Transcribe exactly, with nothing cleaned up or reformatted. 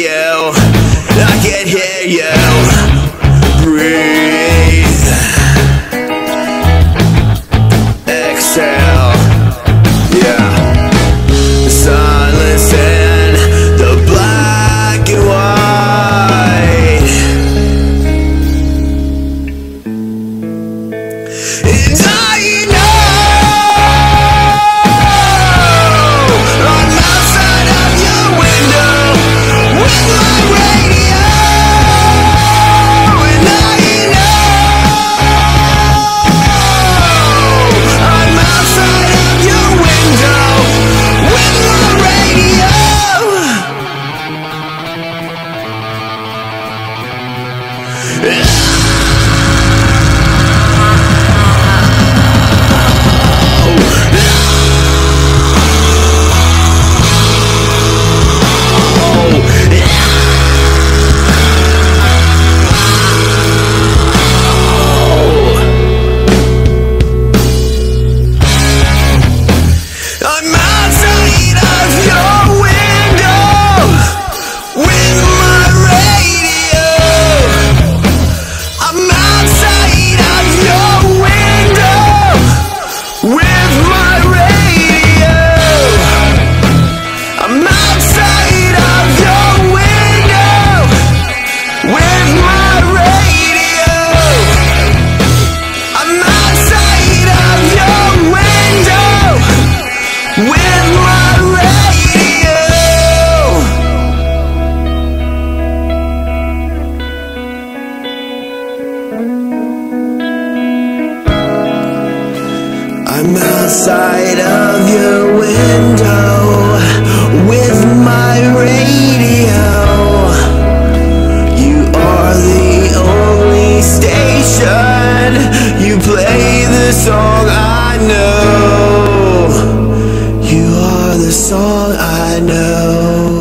you, I can hear you breathe. Exhale, yeah. Silence in the black and white, and I know I'm outside of your window with my radio, and I know I'm outside of your window with my radio. I'm outside of your window with my radio. I'm outside of your window with my radio. I'm outside of your window with my radio. I'm outside of your window with my radio. I'm outside of your window with my radio. You are the only station. You play the song I know. You are the song I know.